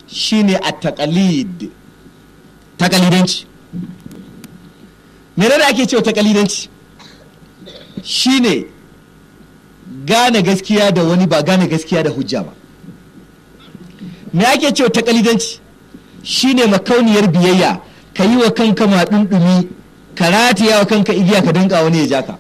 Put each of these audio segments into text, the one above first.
shine at-taqlid, taqalidanci. menene ake cewa taqalidanci? Shine gane gaskiya da wani ba gane gaskiya da hujja ba. Me ake cewa taqalidanci? Shine makauniyar biyayya, ka yi wa kanka maɗunɗumi, ka rataya wa kanka igiya ka danka wani ya ja ka,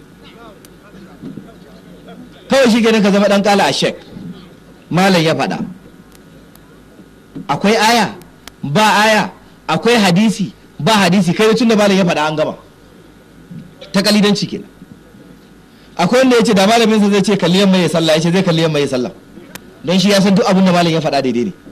kawai shi kenan ka zama ɗan ƙala a shek. Malam ya faɗa, akwai aya ba aya, akwai hadisi ba hadisi, kai tun da malam ya faɗa an gama. Taqalidanci kenan. Akwai wanda ya ce da malaminsa zai ce kalli yamma ya sallah, ya ce zai kalli yamma ya sallah, don shi ya san duk abin da malam ya faɗa daidai ne.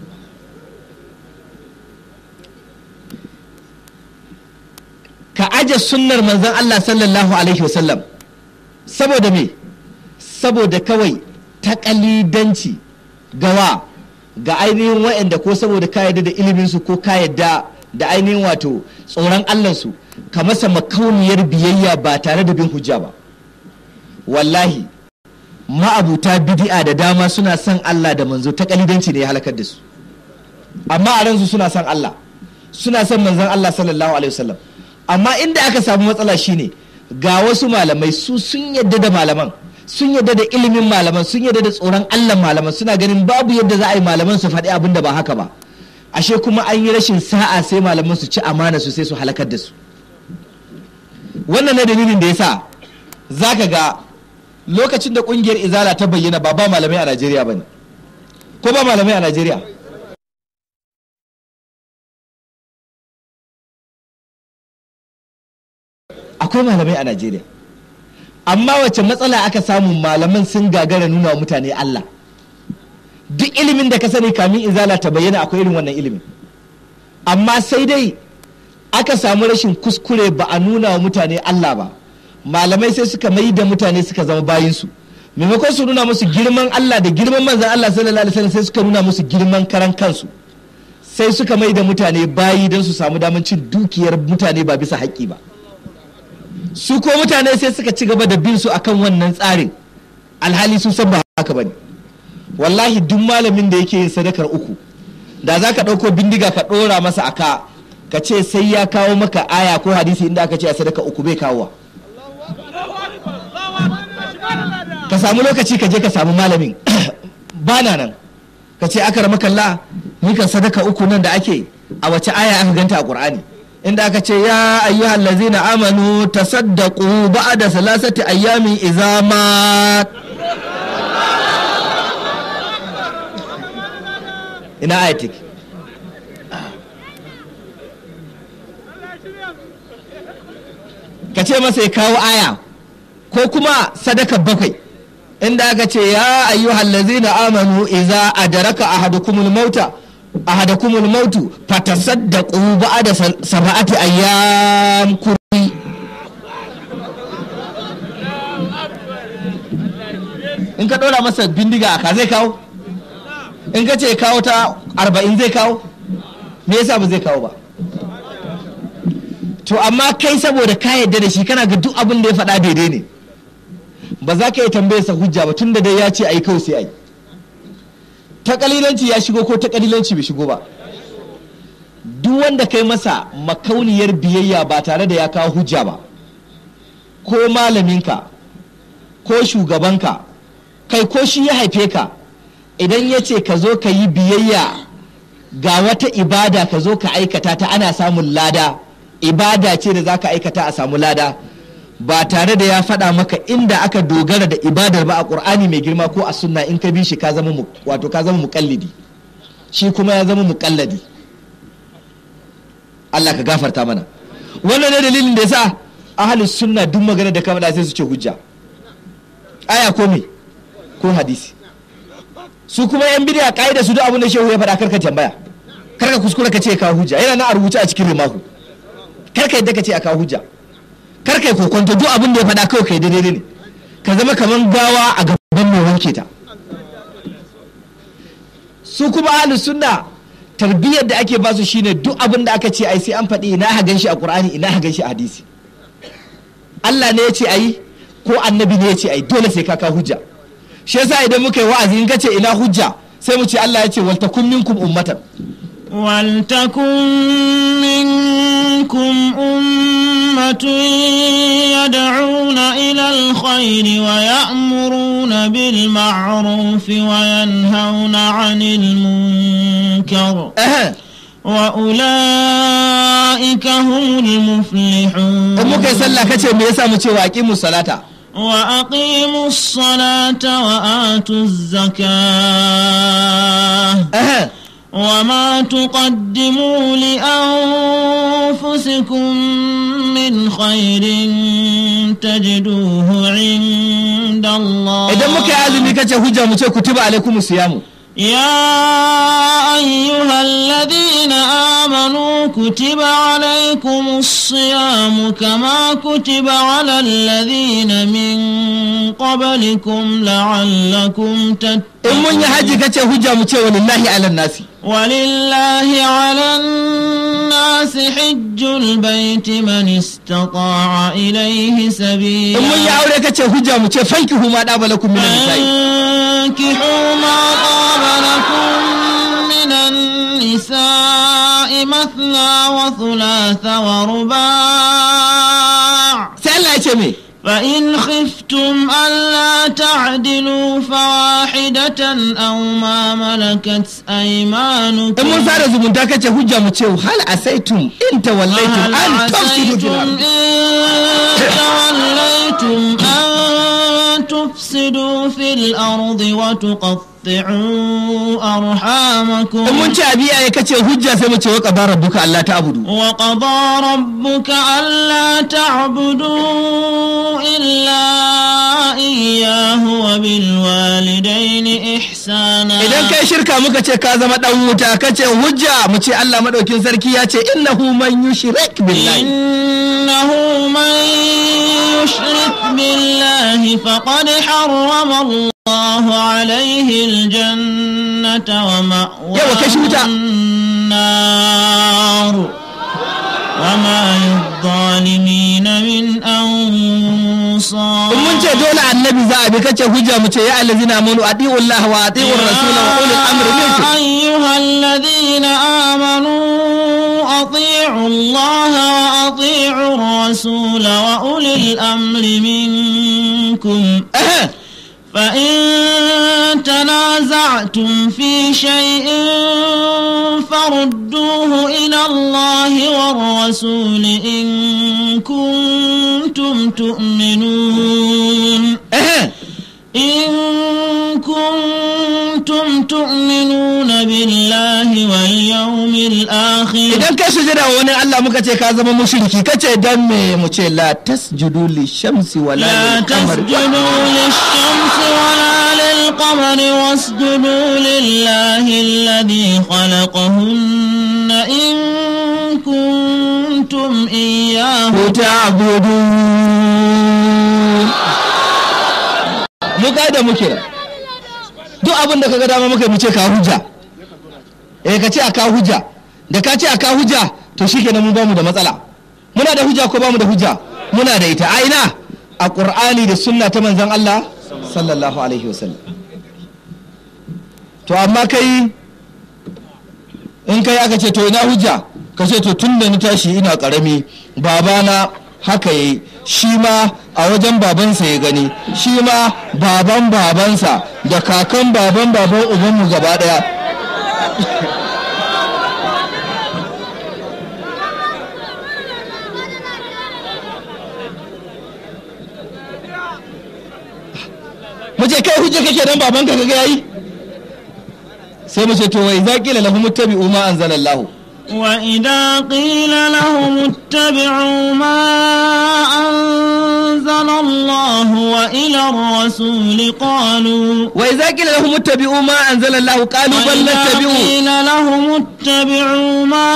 Ka aje sunnar manzon Allah sallallahu alaihi wasallam saboda me? Saboda kawai taqalidanci gawa ga ainihin wa'anda, ko saboda ka yadda da ilimin su, ko ka yadda da ainihin wato tsoron Allah su, ka masa makauniyar biyayya ba tare da bin hujja ba. Wallahi ma'abuta bid'a da dama suna son Allah da manzo, taqalidanci ne ya halakar da su. Amma a ransu suna son Allah, suna son manzon Allah sallallahu alaihi wasallam. Amma inda aka samu matsala shine ga wasu malamai su sun yadda da malaman, sun yadda da ilimin malaman, sun yadda da tsoron Allah malaman, suna ganin babu yadda za a yi malaman su faɗi abin da ba haka ba. Ashe kuma an yi rashin sa'a sai malaman su ci amana su sai su halakar da su. Wannan ne dalilin da yasa zaka ga lokacin da kungiyar Izala ta bayyana ba malamai a Najeriya bane, ko ba malamai a Najeriya? Akwai malamai a Najeriya, amma wacce matsala aka samu? Malaman sun gagara nuna wa mutane Allah. Duk ilimin da ka sani kamin Izala ta bayyana akwai irin wannan ilimin, amma sai dai aka samu rashin kuskure, ba a nuna wa mutane Allah ba. Malamai sai suka mai da mutane suka zama bayinsu, maimakon su nuna musu girman Allah da girman manzan Allah sallallahu alaihi wasallam, sai suka nuna musu girman karan kansu, sai suka mai da mutane bayi don su samu damar cin dukiyar mutane ba bisa haƙƙi ba. Su ko mutane sai suka ci gaba da bin su akan wannan tsarin, alhali sun san ba haka bane. Wallahi duk malamin da yake yin sadakar uku, da za ka ɗauko bindiga ka ɗora masa aka, ka ce sai ya kawo maka aya ko hadisi inda aka ce a sadaka uku, bai kawowa. Ka samu lokaci ka je ka samu malamin bana nan, ka ce aka rama kalla, ni kan sadaka uku nan da ake a wace aya aka ganta a Qur'ani, inda aka ce ya ayyuhal ladzina amanu tasaddaqu ba'da salasati ayyamin idza ma, ina ayatik? Ka ce masa ya kawo aya, ko kuma sadaka bakwai, inda aka ce ya ayyuhal ladzina amanu idza adraka ahadakumul mautu fatasaddaqu ba'da sab'ati ayyam kuri. In ka dora masa bindiga aka zai kawo? In ka ce kawo ta 40 zai kawo? Me yasa ba zai kawo ba? To amma kai saboda ka yadda da shi, kana ga duk abin da ya faɗa daidai ne, ba za ka yi tambayar sa hujja ba, tun da dai ya ce ai kawai sai ai. Taqalidanci ya shigo ko taqalidanci bai shigo ba? Duk wanda kai masa makauniyar biyayya ba tare da ya kawo hujja ba, ko malaminka ko shugabanka, kai ko shi ya haife ka, idan ya ce ka zo ka yi biyayya ga wata ibada, ka zo ka aikata ta, ana samun lada, ibada ce da za ka aikata a samu lada, ba tare da ya faɗa maka inda aka dogara da ibadar ba a ƙur'ani mai girma ko a sunna, in ka bi shi ka zama muƙallidi, shi kuma ya zama muƙalladi. Allah ka gafarta mana. Wannan ne dalilin da yasa ahlus sunna duk magana da ka faɗa sai su ce hujja, aya ko me ko hadisi. Su kuma yan bidiya kaida su duk abin da shehu ya faɗa karka tambaya, karka kuskura ka ce ka hujja, yana nan a rubuce a cikin rimahu, karka yadda ka ce a kawo hujja, karka yi kokonto, duk abin da ya faɗa kawai kai daidai ne, ka zama kaman gawa a gaban mai wanke ta. Su kuma ahlus sunna tarbiyyar da ake basu shine duk abin da aka ce ai sai an faɗi ina ha ganshi a Qur'ani, ina ha ganshi a hadisi. Allah ne ya ce ai ko annabi ne ya ce ai, dole sai ka kawo hujja. Shi yasa idan muka yi wa'azi in ka ce ina hujja, sai mu ce Allah ya ce wal takum minkum ummatan ولتكن منكم أمة يدعون إلى الخير ويأمرون بالمعروف وينهون عن المنكر وأولئك هم المفلحون. أمك يسأل كتير ميسا متي وأقيموا الصلاة وأقيموا الصلاة وآتوا الزكاة وما تقدموا لأنفسكم من خير تجدوه عند الله. إذا مك عازمي كتير هجا متي كتب عليكم الصيام. يا أيها الذين آمنوا كتب عليكم الصيام كما كتب على الذين من قبلكم لعلكم تتقون. إن من يحجي كتير هجا متي ولله على الناس. ولله على الناس حج البيت من استطاع إليه سبيلا. إن من يعوري كتير هجا متي فانكحوا ما طاب لكم من النساء. فانكحوا ما طاب لكم من النساء مثنى وثلاث ورباع. سألنا فإن خفتم ألا تعدلوا فواحدة أو ما ملكت أيمانكم. إن موسى رزقون تاكتش هجا متشو هل عسيتم إن توليتم أن تفسدوا في الأرض وتقطعوا أرحامكم. إن منشأ بيئة كتش هجا سمتش وقضى ربك ألا تعبدوا. وقضى ربك ألا تعبدوا إلا إياه وبالوالدين إحسانا. إذا كان شركة مكتش كازم دوتا كتش هجا متش الله مدوكين سركيا إنه من يشرك بالله فقد حرم الله عليه الجنة ومأواه النار وما للظالمين من أنصار. من دولة النبي زعب كتش هجا متش يا الذين آمنوا أطيعوا الله وأطيعوا الرسول وأولي الأمر منكم. يا أيها الذين آمنوا أطيعوا الله وأطيعوا الرسول وأولي الأمر منكم. فإن تنازعتم في شيء فردوه إلى الله والرسول إن كنتم تؤمنون بالله واليوم الآخر. إذا كسجد وانا الله مكتي كازم مشركي كتي دم مچه لا تسجدوا للشمس ولا للقمر واسجدوا لله الذي خلقهن إن كنتم إياه تعبدون. مقايدة مكيرا duk abin da kaga dama muka ce ka hujja ka ce aka hujja da ka ce aka hujja to shikenan mun bamu da matsala. Muna da hujja ko bamu da hujja? Muna da ita. A ina? A Qur'ani da sunna ta manzon Allah sallallahu alaihi wasallam. To amma kai in kai aka ce to ina hujja ka ce to tunda ni tashi ina karami babana haka yi shi ma a wajen babansa ya gani shi ma baban babansa da kakan baban ubanmu gaba daya. Muce kai hujja kake dan babanka kaga yayi sai mu ce to wai za kila lahum muttabi'u ma anzalallahu. وإذا قيل لهم اتبعوا ما أنزل الله وإلى الرسول قالوا وإذا قيل لهم اتبعوا ما أنزل الله قالوا بل نتبع. وإذا قيل لهم اتبعوا ما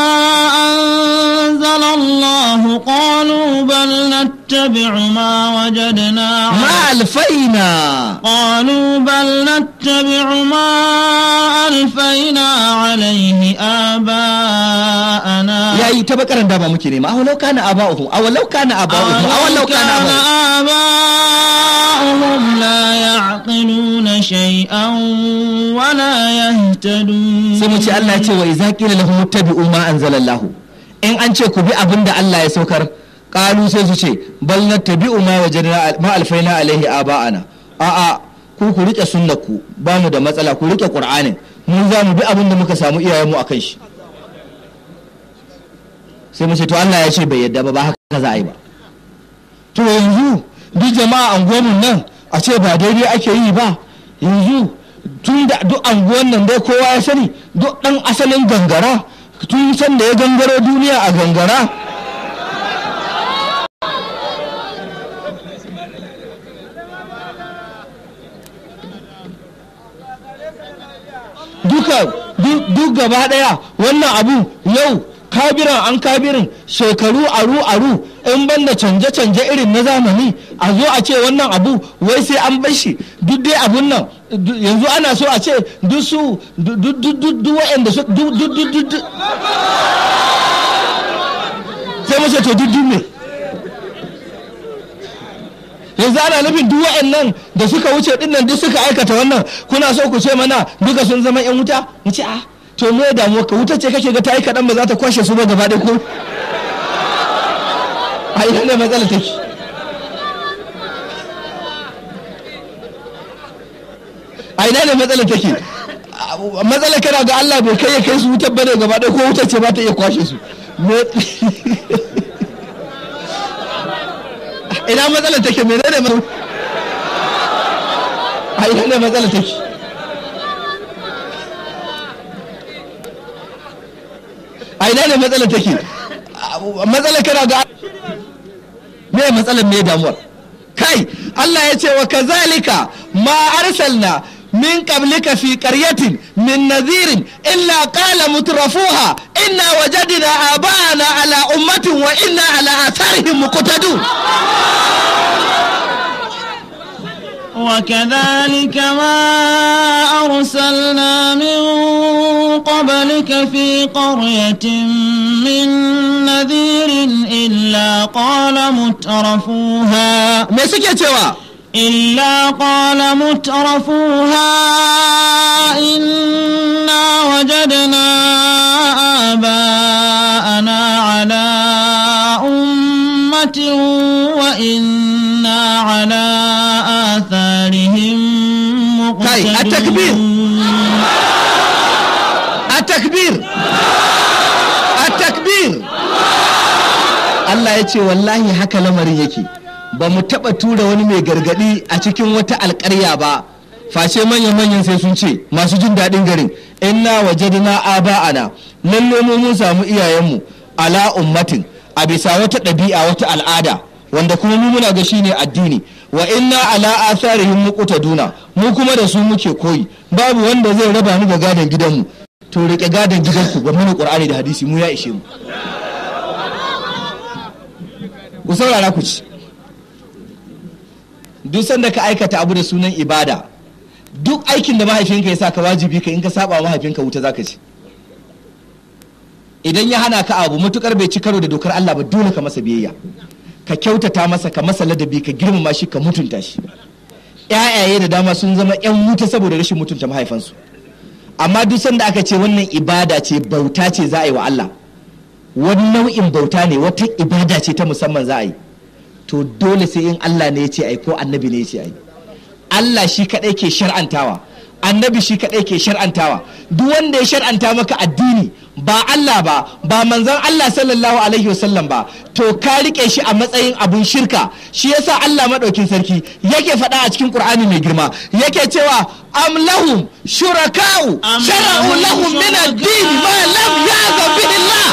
أنزل الله قالوا بل نتبع ما وجدنا ما ألفينا. قالوا بل نتبع ما ألفينا عليه آباءنا. يا يتبكر أن دابا مكيني ما أولو كان آباؤهم أولو كان آباؤهم لا يعقلون شيئا ولا يهتدون. sai mu ce Allah ya ce wa idza qila lahum ittabi'u ma anzalallahu, in an ce ku bi abin da Allah ya saukar, qalu sai su ce bal nattabi'u ma wajadna ma alfaina alaihi aba'ana. A'a, ku rike sunnar ku, ba mu da matsala, ku rike qur'anin, mun za mu bi abin da muka samu iyayenmu akan shi. sai mu ce to Allah ya ce bai yadda ba haka za a yi ba. To yanzu duk jama'a anguwanmu nan a ce ba daidai ake yi ba, yanzu tun da duk anguwan nan dai kowa ya sani duk dan asalin gangara tun san da ya gangaro duniya a gangara. duk gaba daya wannan abu yau kabirin shekaru aru in banda canje-canje irin na zamani a zo a ce wannan abu wai sai an bar shi duk dai abun nan yanzu ana so a ce duk su duk wa'anda su duk sai mace to duk me yanzu ana nufin duk wa'annan da suka wuce dinnan duk suka aikata wannan, kuna so ku ce mana duka sun zama yan wuta? mu ce a to me damuwa ka wuta ce kake ga ta yi kaɗan ba za ta kwashe su ba gaba ɗaya ko a ina ne matsala take? a ina ne matsala take? matsala kana ga Allah bai kai ya kai su wutar bane gaba ɗaya ko wutar ce ba ta iya kwashe su? ina matsala take? menene matsala? a ina ne matsala take? a ina ne matsalar take? matsalar kana ga me matsalar me damuwar kai? Allah ya ce wa kazalika ma arsalna min qablika fi qaryatin min nadhirin illa qala mutrafuha inna wajadna aba'ana ala ummatin wa inna ala atharihim muqtadun. وكذلك ما أرسلنا من قبلك في قرية من نذير إلا قال مترفوها إنا وجدنا آباءنا على أمة وإنا على آثارهم مقتدون. التكبير Allah ya ce wallahi haka lamarin yake, ba mu taɓa tura wani mai gargaɗi a cikin wata alƙarya ba face manyan sai sun ce masu jin daɗin garin inna wajadna aba'ana, lalle mu mun samu iyayenmu ala ummatin a bisa wata ɗabi'a wata al'ada wanda kuma mu muna ga shine addini wa inna ala atharihim muqtaduna, mu kuma da su muke koyi, babu wanda zai raba mu da gadon gidanmu. To rike gadon gidanku ga mana Qur'ani da hadisi, mu ya ishe mu. Ku saurara ku ci, duk sanda ka aikata abu da sunan ibada, duk aikin da mahaifinka ya sa ka wajibi ka, in ka saba mahaifinka wuta zaka ci. Idan ya hana ka abu matukar bai ci karo da dokar Allah ba, dole ka masa biyayya, ka kyautata masa, ka masa ladabi, ka girmama shi, ka mutunta shi. ƴaƴaye da dama sun zama ƴan wuta saboda rashin mutunta mahaifansu. Amma duk sanda aka ce wannan ibada ce, bauta ce za a yi wa Allah, wani nau'in bauta ne, wata ibada ce ta musamman za a yi, to dole sai in Allah ne ya ce ai ko annabi ne ya ce ai. Allah shi kadai ke shar'antawa, annabi shi kadai ke shar'antawa. Duk wanda ya shar'anta maka addini ba Allah ba manzon Allah sallallahu alaihi wasallam ba, to ka rike shi a matsayin abun shirka. Shi yasa Allah madaukin sarki yake faɗa a cikin Qur'ani mai girma, yake cewa am lahum shuraka'u shara'u lahum min ad-din ma lam ya'zam bihi Allah,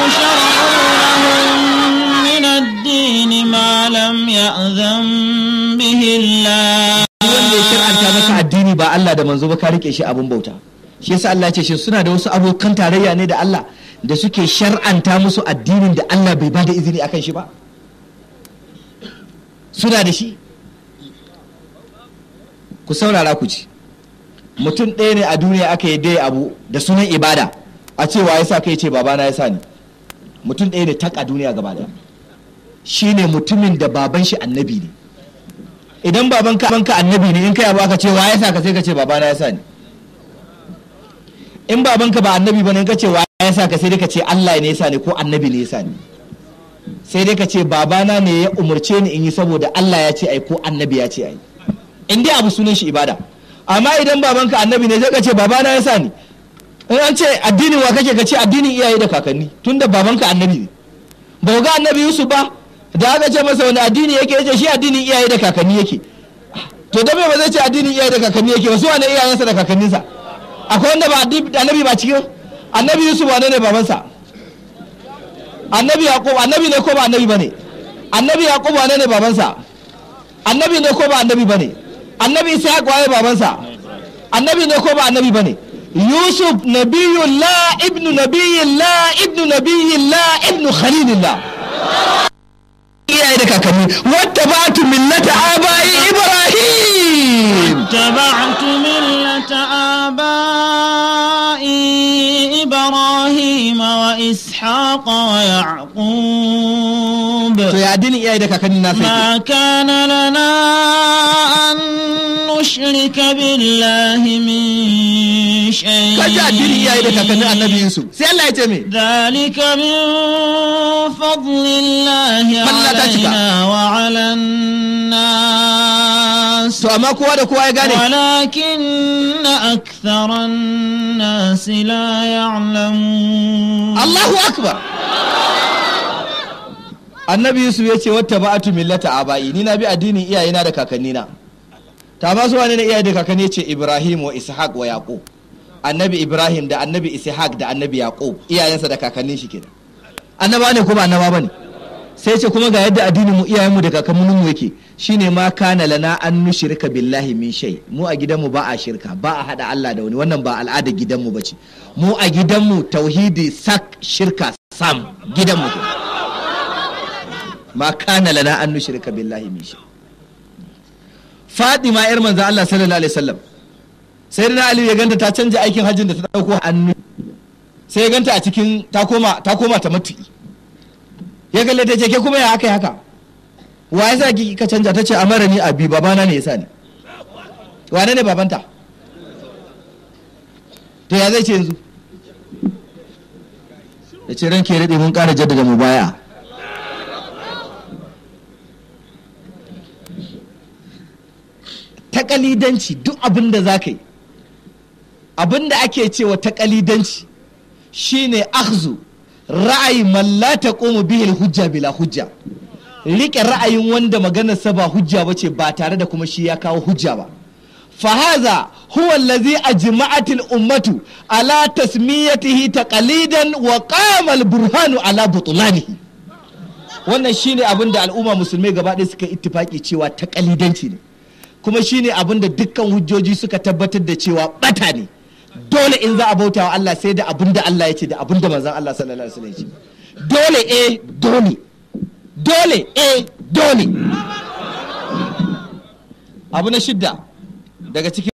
min ad-din ma lam ya'zam bihi Allah. Wanda ya shar'anta maka addini ba Allah da manzo ba, ka rike shi abun bauta. Shi yasa Allah ya ce shi suna da wasu abokan tarayya ne da Allah da suke shar'anta musu addinin da Allah bai bada izini akan shi ba? Suna da shi? Ku saurara ku ci, mutum ɗaya ne a duniya aka yi dai abu da sunan ibada, a cewa ya sa kai ce babana ya sa ni. Mutum ɗaya ne tak a duniya gaba ɗaya, shi ne mutumin da baban shi annabi ne. Idan babanka annabi ne, in kai abu aka ce wa ya sa ka, sai ka ce babana ya sa ni. in babanka ba annabi bane ka ce wa ya sa ka sai dai ka ce Allah ne ya sa ni ko annabi ne ya sa ni, sai dai ka ce babana ne ya umurce ni in yi saboda Allah ya ce ai ko annabi ya ce ai, in dai abu sunan shi ibada. amma idan babanka annabi ne zai ka ce babana ya sa ni, in an ce addinin wa kake ka ce addinin iyaye da kakanni tunda babanka annabi ne. ba ga annabi Yusuf ba da aka ce masa wani addini yake yace shi addinin iyaye da kakanni yake, to da ba zai ce addinin iyaye da kakanni yake ba, su wane iyayensa da kakanninsa? akwai wanda ba annabi ba cikin annabi Yusuf wane ne babansa? annabi Yaqub annabi ne ko ba annabi bane? annabi Yaqub wane ne babansa? annabi ne ko ba annabi bane? annabi Ishaq waye babansa? annabi ne ko ba annabi bane? Yusuf nabiyullah ibnu nabiyillah ibnu nabiyillah ibnu khalilillah. iyaye da kakanni. wattaba'tu millata abai Ibrahim. wattaba'tu millata abai Ibrahim wa Ishaq wa Yaqub. to ya addinin iyaye da kakanni na sai. ma kana lana an nushrika billahi min shay. kaji addinin iyaye da kakanni annabi Yusuf sai Allah ya ce me. dhalika min fadlillahi alaina wa ala nas. to amma kowa da kowa ya gane. walakin akthara an-nas la ya'lamun. Allahu akbar. annabi Yusuf ya ce wattaba'tu millata abai, ni na bi addinin iyayena da kakannina. ta ba su wane ne iyaye da kakanni? ce Ibrahim wa Ishaq wa Yaqub. annabi Ibrahim da annabi Ishaq da annabi Yaqub iyayensa da kakannin shi kenan. annaba ne ko ba annaba bane? sai ce kuma ga yadda addinin mu iyayenmu da kakannin mu yake shine ma kana lana an nushrika billahi min shay. mu a gidanmu ba a shirka, ba a hada Allah da wani, wannan ba al'ada gidanmu bace. mu a gidanmu tauhidi sak, shirka sam, gidanmu ma kana lana an nushrika billahi min shay. Fatima yar manzo Allah sallallahu alaihi wasallam, sai da Ali ya ganta ta canja aikin hajjin da ta dauko annu, sai ya ganta a cikin ta koma ta matu'i. ya kalle ta ce ke kuma ya aka yi haka, wa ya sa ki ka canja? ta ce amara ni abi, babana ne ya sa ni. wane ne babanta? to ya zai ce yanzu? ya ce ranke daɗe mun ƙara jaddada mu baya. taƙalidanci duk abin da za ka yi, abin da ake cewa taƙalidanci shine akhzu ra'ayi man la taqumu bihi hujja bila hujja, rike ra'ayin wanda maganarsa ba hujja bace ba tare da kuma shi ya kawo hujja ba. fa hadha huwa allazi ajma'at al-ummatu ala tasmiyatihi taqalidan wa qama al-burhanu ala butlanihi. wannan shine abin da al'umma musulmai gaba ɗaya suka ittifaki cewa taƙalidanci ne, kuma shine abin da dukkan hujjoji suka tabbatar da cewa bata ne. dole in za a bauta wa Allah sai da abin da Allah ya ce da abin da manzon Allah sallallahu alaihi wasallam ya ce. dole dole. abu na shidda daga cikin